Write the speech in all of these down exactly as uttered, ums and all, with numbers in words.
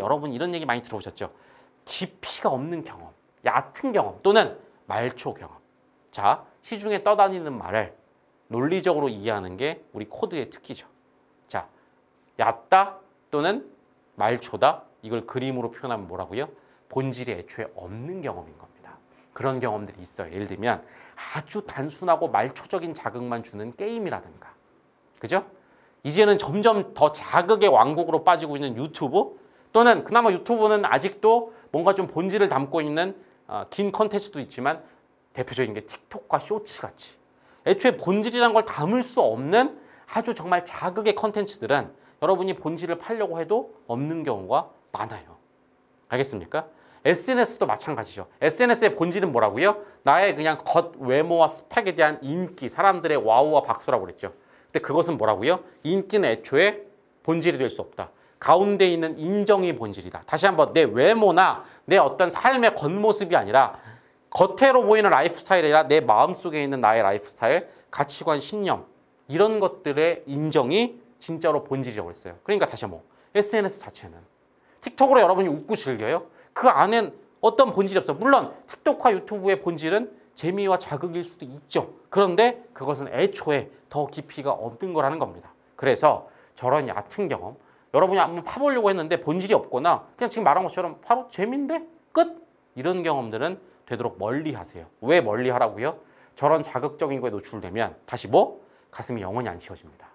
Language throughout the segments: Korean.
여러분 이런 얘기 많이 들어보셨죠? 깊이가 없는 경험, 얕은 경험 또는 말초 경험. 자, 시중에 떠다니는 말을 논리적으로 이해하는 게 우리 코드의 특기죠. 자, 얕다 또는 말초다. 이걸 그림으로 표현하면 뭐라고요? 본질이 애초에 없는 경험인 겁니다. 그런 경험들이 있어요. 예를 들면 아주 단순하고 말초적인 자극만 주는 게임이라든가. 그죠? 이제는 점점 더 자극의 왕국으로 빠지고 있는 유튜브 또는 그나마 유튜브는 아직도 뭔가 좀 본질을 담고 있는 어, 긴 컨텐츠도 있지만 대표적인 게 틱톡과 쇼츠 같이 애초에 본질이란 걸 담을 수 없는 아주 정말 자극의 컨텐츠들은 여러분이 본질을 팔려고 해도 없는 경우가 많아요. 알겠습니까? 에스엔에스도 마찬가지죠. 에스엔에스의 본질은 뭐라고요? 나의 그냥 겉 외모와 스펙에 대한 인기, 사람들의 와우와 박수라고 그랬죠. 근데 그것은 뭐라고요? 인기는 애초에 본질이 될 수 없다. 가운데 있는 인정이 본질이다. 다시 한번 내 외모나 내 어떤 삶의 겉모습이 아니라 겉으로 보이는 라이프 스타일이 아니라 내 마음속에 있는 나의 라이프 스타일, 가치관, 신념 이런 것들의 인정이 진짜로 본질이라고 했어요. 그러니까 다시 한번 에스엔에스 자체는 틱톡으로 여러분이 웃고 즐겨요? 그 안엔 어떤 본질이 없어. 물론 틱톡과 유튜브의 본질은 재미와 자극일 수도 있죠. 그런데 그것은 애초에 더 깊이가 없는 거라는 겁니다. 그래서 저런 얕은 경험 여러분이 한번 파보려고 했는데 본질이 없거나 그냥 지금 말한 것처럼 바로 재미인데 끝? 이런 경험들은 되도록 멀리 하세요. 왜 멀리 하라고요? 저런 자극적인 거에 노출되면 다시 뭐? 가슴이 영원히 안 채워집니다.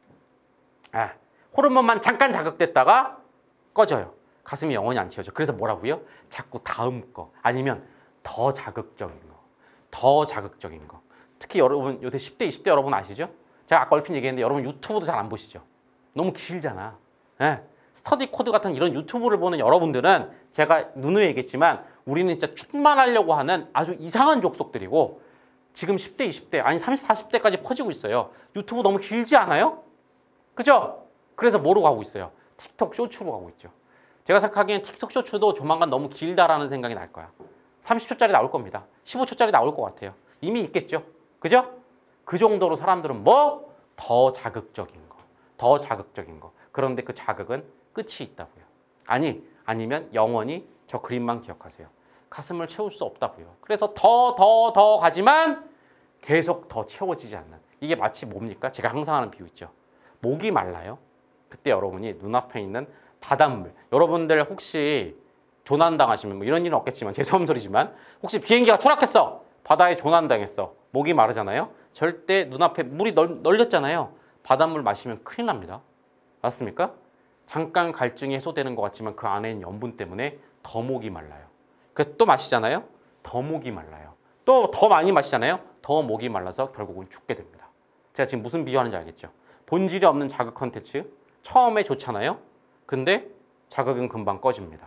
아, 호르몬만 잠깐 자극됐다가 꺼져요. 가슴이 영원히 안 채워져. 그래서 뭐라고요? 자꾸 다음 거 아니면 더 자극적인 거, 더 자극적인 거. 특히 여러분 요새 십 대, 이십 대 여러분 아시죠? 제가 아까 얼핏 얘기했는데 여러분 유튜브도 잘 안 보시죠? 너무 길잖아. 네. 스터디 코드 같은 이런 유튜브를 보는 여러분들은 제가 누누이 얘기했지만 우리는 진짜 충만하려고 하는 아주 이상한 족속들이고 지금 십 대, 이십 대 아니 삼십, 사십 대까지 퍼지고 있어요. 유튜브 너무 길지 않아요? 그죠? 그래서 뭐로 가고 있어요? 틱톡 쇼츠로 가고 있죠. 제가 생각하기엔 틱톡 쇼츠도 조만간 너무 길다라는 생각이 날 거야. 삼십 초짜리 나올 겁니다. 십오 초짜리 나올 것 같아요. 이미 있겠죠. 그죠? 그 정도로 사람들은 뭐? 더 자극적인 거. 더 자극적인 거. 그런데 그 자극은 끝이 있다고요. 아니, 아니면 영원히 저 그림만 기억하세요. 가슴을 채울 수 없다고요. 그래서 더, 더, 더 가지만 계속 더 채워지지 않는. 이게 마치 뭡니까? 제가 항상 하는 비유 있죠. 목이 말라요. 그때 여러분이 눈앞에 있는 바닷물. 여러분들 혹시 조난당하시면 뭐 이런 일은 없겠지만 죄송한 소리지만 혹시 비행기가 추락했어. 바다에 조난당했어. 목이 마르잖아요. 절대 눈앞에 물이 널, 널렸잖아요. 바닷물 마시면 큰일 납니다. 맞습니까? 잠깐 갈증이 해소되는 것 같지만 그 안에 있는 염분 때문에 더 목이 말라요. 그래서 또 마시잖아요. 더 목이 말라요. 또 더 많이 마시잖아요. 더 목이 말라서 결국은 죽게 됩니다. 제가 지금 무슨 비유하는지 알겠죠? 본질이 없는 자극 컨텐츠 처음에 좋잖아요. 근데 자극은 금방 꺼집니다.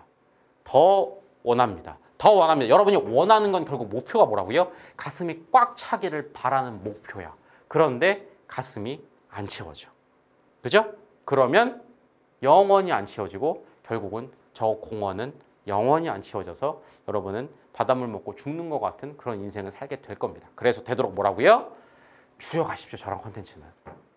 더 원합니다. 더 원합니다. 여러분이 원하는 건 결국 목표가 뭐라고요? 가슴이 꽉 차기를 바라는 목표야. 그런데 가슴이 안 채워져. 그죠? 그러면 영원히 안 채워지고 결국은 저 공원은 영원히 안 채워져서 여러분은 바닷물 먹고 죽는 것 같은 그런 인생을 살게 될 겁니다. 그래서 되도록 뭐라고요? 줄여가십시오. 저런 콘텐츠는.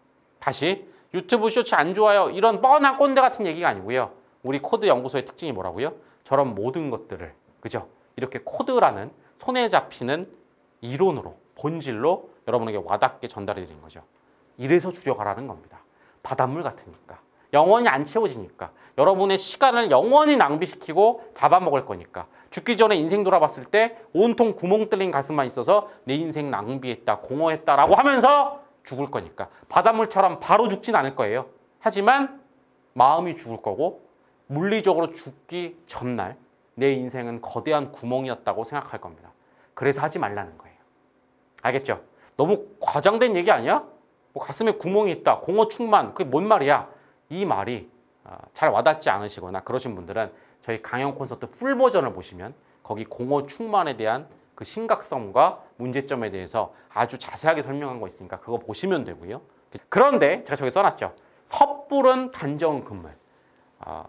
다시 유튜브 쇼츠 안 좋아요. 이런 뻔한 꼰대 같은 얘기가 아니고요. 우리 코드 연구소의 특징이 뭐라고요? 저런 모든 것들을 그죠? 이렇게 코드라는 손에 잡히는 이론으로 본질로 여러분에게 와닿게 전달해 드린 거죠. 이래서 줄여가라는 겁니다. 바닷물 같으니까. 영원히 안 채워지니까. 여러분의 시간을 영원히 낭비시키고 잡아먹을 거니까. 죽기 전에 인생 돌아봤을 때 온통 구멍 뚫린 가슴만 있어서 내 인생 낭비했다, 공허했다라고 하면서 죽을 거니까. 바닷물처럼 바로 죽진 않을 거예요. 하지만 마음이 죽을 거고 물리적으로 죽기 전날 내 인생은 거대한 구멍이었다고 생각할 겁니다. 그래서 하지 말라는 거예요. 알겠죠? 너무 과장된 얘기 아니야? 뭐 가슴에 구멍이 있다, 공허 충만, 그게 뭔 말이야? 이 말이 잘 와닿지 않으시거나 그러신 분들은 저희 강연 콘서트 풀 버전을 보시면 거기 공허 충만에 대한 그 심각성과 문제점에 대해서 아주 자세하게 설명한 거 있으니까 그거 보시면 되고요. 그런데 제가 저기 써놨죠. 섣부른 단정 금물. 아,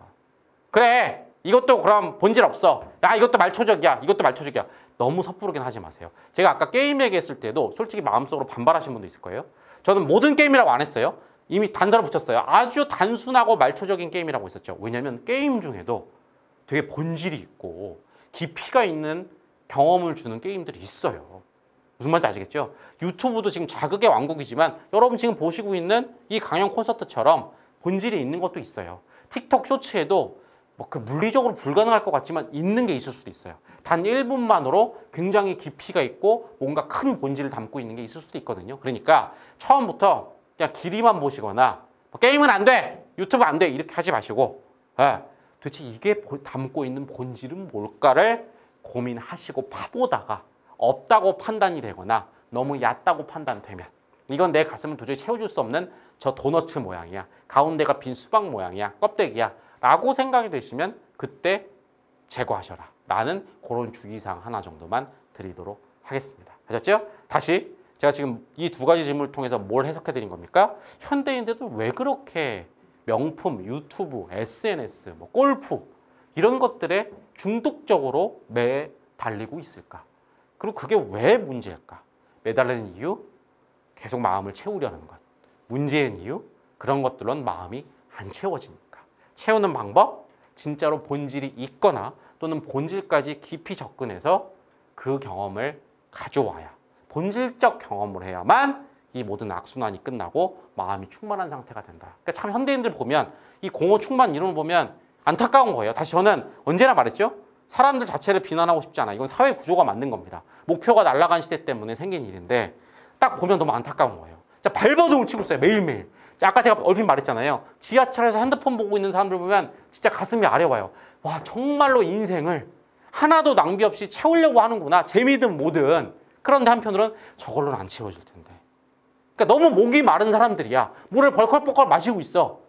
그래 이것도 그럼 본질 없어. 야 이것도 말초적이야. 이것도 말초적이야. 너무 섣부르긴 하지 마세요. 제가 아까 게임 얘기했을 때도 솔직히 마음속으로 반발하신 분도 있을 거예요. 저는 모든 게임이라고 안 했어요. 이미 단서를 붙였어요. 아주 단순하고 말초적인 게임이라고 했었죠. 왜냐하면 게임 중에도 되게 본질이 있고 깊이가 있는 경험을 주는 게임들이 있어요. 무슨 말인지 아시겠죠? 유튜브도 지금 자극의 왕국이지만 여러분 지금 보시고 있는 이 강연 콘서트처럼 본질이 있는 것도 있어요. 틱톡 쇼츠에도 뭐 그 물리적으로 불가능할 것 같지만 있는 게 있을 수도 있어요. 단 일 분만으로 굉장히 깊이가 있고 뭔가 큰 본질을 담고 있는 게 있을 수도 있거든요. 그러니까 처음부터 그냥 길이만 보시거나 뭐 게임은 안 돼! 유튜브 안 돼! 이렇게 하지 마시고 예, 도대체 이게 담고 있는 본질은 뭘까를 고민하시고 파보다가 없다고 판단이 되거나 너무 얕다고 판단되면 이건 내 가슴을 도저히 채워줄 수 없는 저 도너츠 모양이야. 가운데가 빈 수박 모양이야. 껍데기야. 라고 생각이 되시면 그때 제거하셔라. 라는 그런 주의사항 하나 정도만 드리도록 하겠습니다. 아셨죠? 다시 제가 지금 이 두 가지 질문을 통해서 뭘 해석해 드린 겁니까? 현대인들은 왜 그렇게 명품, 유튜브, 에스엔에스, 뭐 골프 이런 것들에 중독적으로 매달리고 있을까? 그리고 그게 왜 문제일까? 매달리는 이유? 계속 마음을 채우려는 것. 문제인 이유? 그런 것들로는 마음이 안 채워지니까. 채우는 방법? 진짜로 본질이 있거나 또는 본질까지 깊이 접근해서 그 경험을 가져와야 본질적 경험을 해야만 이 모든 악순환이 끝나고 마음이 충만한 상태가 된다. 그러니까 참 현대인들 보면 이 공허 충만 이론을 보면 안타까운 거예요. 다시 저는 언제나 말했죠. 사람들 자체를 비난하고 싶지 않아. 이건 사회 구조가 만든 겁니다. 목표가 날아간 시대 때문에 생긴 일인데 딱 보면 너무 안타까운 거예요. 자, 발버둥을 치고 있어요. 매일매일. 자, 아까 제가 얼핏 말했잖아요. 지하철에서 핸드폰 보고 있는 사람들 보면 진짜 가슴이 아려와요. 와, 정말로 인생을 하나도 낭비 없이 채우려고 하는구나. 재미든 뭐든. 그런데 한편으로는 저걸로는 안 채워질 텐데. 그러니까 너무 목이 마른 사람들이야. 물을 벌컥벌컥 마시고 있어.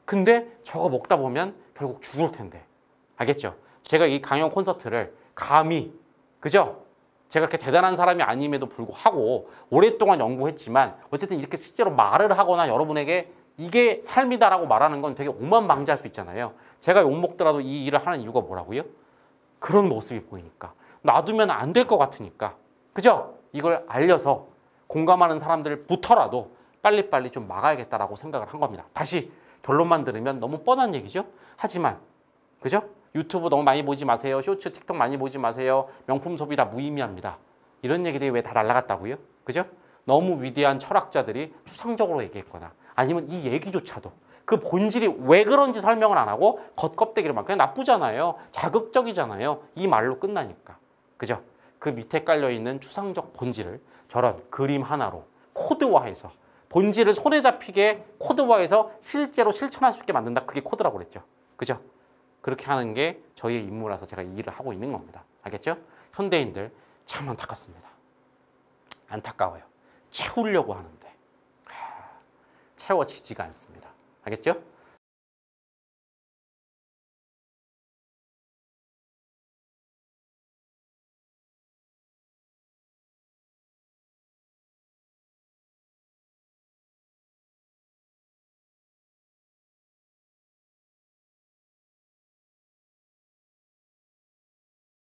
근데 저거 먹다 보면 결국 죽을 텐데. 알겠죠? 제가 이 강연 콘서트를 감히, 그죠? 제가 그렇게 대단한 사람이 아님에도 불구하고 오랫동안 연구했지만 어쨌든 이렇게 실제로 말을 하거나 여러분에게 이게 삶이다라고 말하는 건 되게 오만방자할 수 있잖아요. 제가 욕먹더라도 이 일을 하는 이유가 뭐라고요? 그런 모습이 보이니까. 놔두면 안 될 것 같으니까. 그죠? 이걸 알려서 공감하는 사람들부터라도 빨리빨리 좀 막아야겠다라고 생각을 한 겁니다. 다시 결론만 들으면 너무 뻔한 얘기죠? 하지만, 그죠? 유튜브 너무 많이 보지 마세요. 쇼츠, 틱톡 많이 보지 마세요. 명품 소비 다 무의미합니다. 이런 얘기들이 왜 다 날아갔다고요? 그죠? 너무 위대한 철학자들이 추상적으로 얘기했거나 아니면 이 얘기조차도 그 본질이 왜 그런지 설명을 안 하고 겉껍데기로만 그냥 나쁘잖아요. 자극적이잖아요. 이 말로 끝나니까. 그죠? 그 밑에 깔려있는 추상적 본질을 저런 그림 하나로 코드화해서 본질을 손에 잡히게 코드화해서 실제로 실천할 수 있게 만든다. 그게 코드라고 그랬죠. 그죠? 그렇게 하는 게 저희의 임무라서 제가 이 일을 하고 있는 겁니다. 알겠죠? 현대인들 참 안타깝습니다. 안타까워요. 채우려고 하는데 채워지지가 않습니다. 알겠죠?